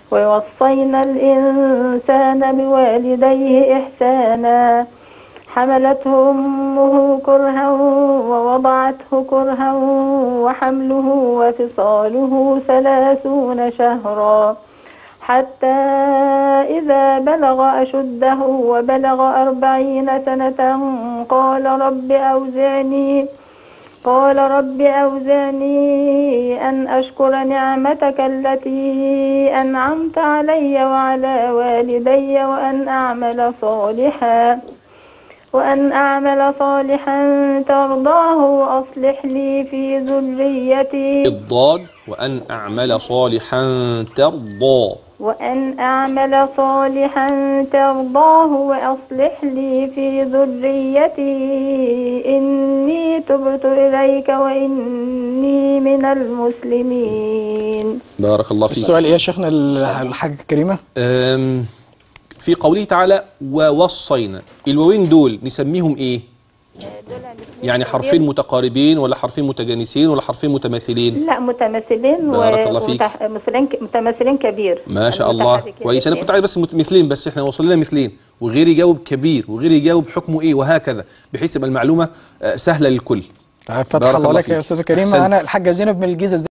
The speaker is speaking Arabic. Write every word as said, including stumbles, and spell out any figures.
ووصينا الإنسان بوالديه إحسانا حملته أمه كرها ووضعته كرها وحمله وفصاله ثلاثون شهرا حتى إذا بلغ أشده وبلغ أربعين سنة قال رب أوزعني قال رب أوزعني أن أشكر نعمتك التي أنعمت علي وعلى والدي وأن أعمل صالحا وأن أعمل صالحا ترضاه وأصلح لي في ذريتي الضاد وأن أعمل صالحا ترضى وأن أعمل صالحا ترضاه وأصلح لي في ذريتي إني تبت إليك وإني من المسلمين. بارك الله فيك. السؤال إيه يا شيخنا الحاجة الكريمة؟ في قوله تعالى ووصينا، الواوين دول نسميهم إيه؟ يعني حرفين متقاربين ولا حرفين متجانسين ولا حرفين متماثلين؟ لا متماثلين. بارك الله فيك. متماثلين كبير. ما شاء الله كويس. انا كنت عايز بس مثلين، بس احنا وصلنا مثلين وغير يجاوب كبير وغير يجاوب حكمه ايه وهكذا، بحيث يبقى المعلومه سهله للكل. فتح الله لك يا استاذه كريمه. انا الحاجه زينب من الجيزه.